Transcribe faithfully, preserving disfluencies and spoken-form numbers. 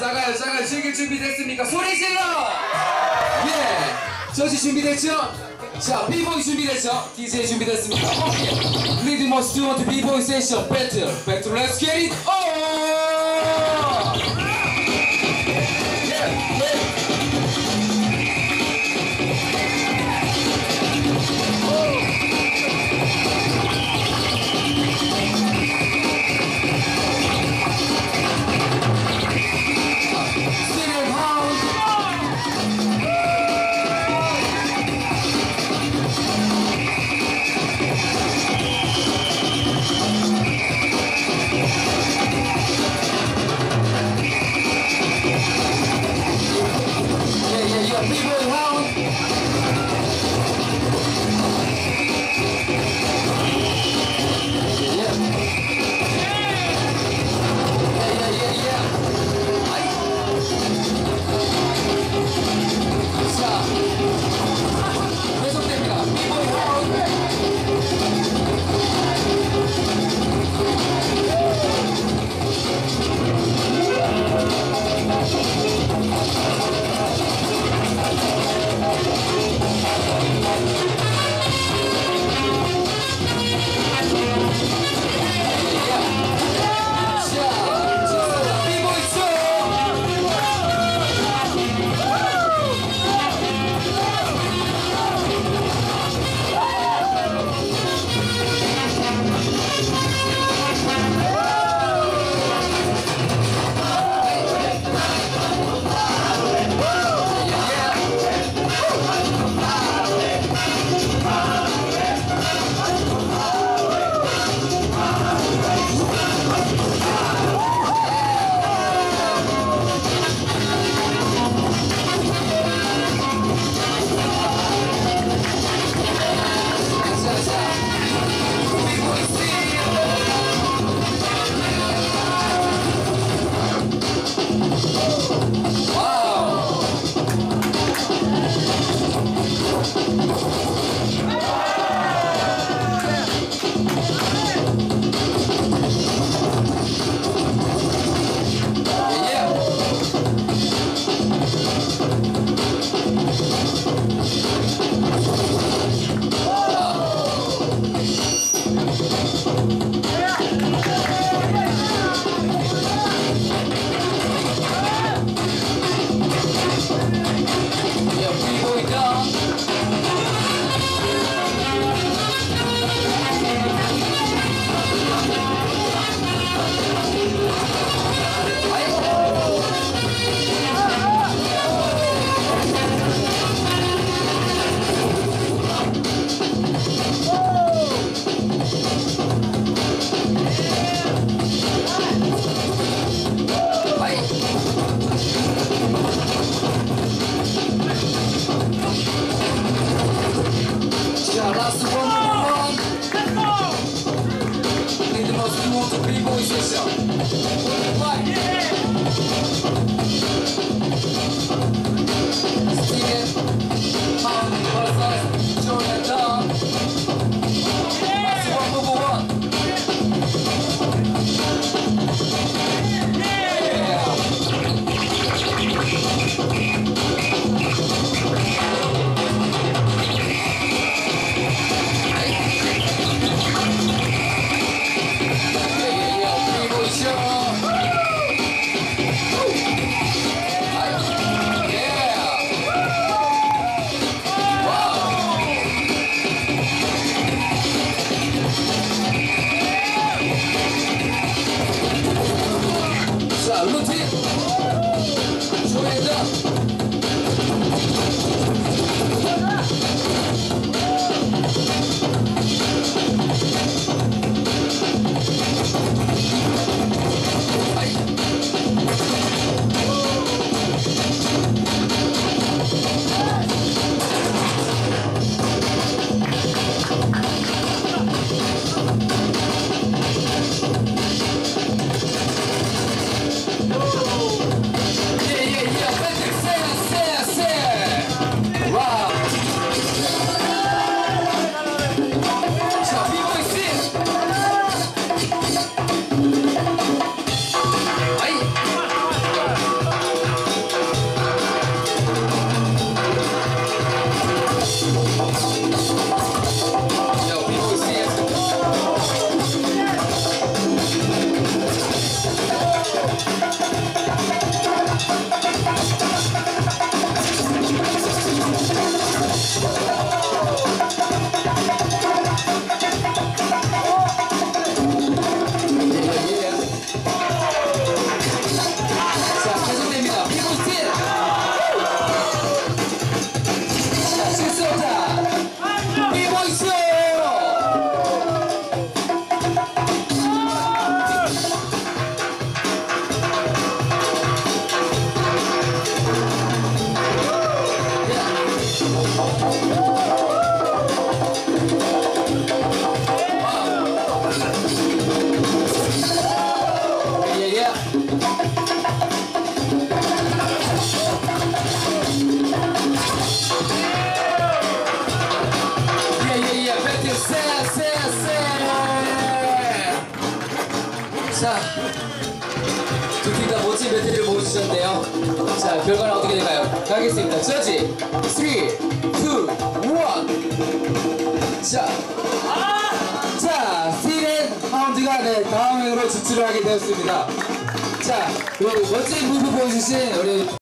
작아요 작아요 즐길 준비 됐습니까? 소리 질러! 예! 저지 준비됐죠? 자 비보이 준비됐죠? 디제이 준비됐습니까? 오케이 leadmos two 비보이 세션 배틀 배틀 let's get it on! 예! 예! joe and don. That's one number one. Yeah, yeah, yeah, yeah. Yeah, yeah, yeah. 배틀 세, 세, 세. 자, 두 팀 다 멋진 배틀을 보여주셨는데요. 자, 결과는 어떻게 될까요? 가겠습니다. 저지 삼, 이, 일. 자, 자, 스틸앤하운드가 네, 다음 회로 진출을 하게 되었습니다. 자, 그리고 멋진 무브 보여주신 우리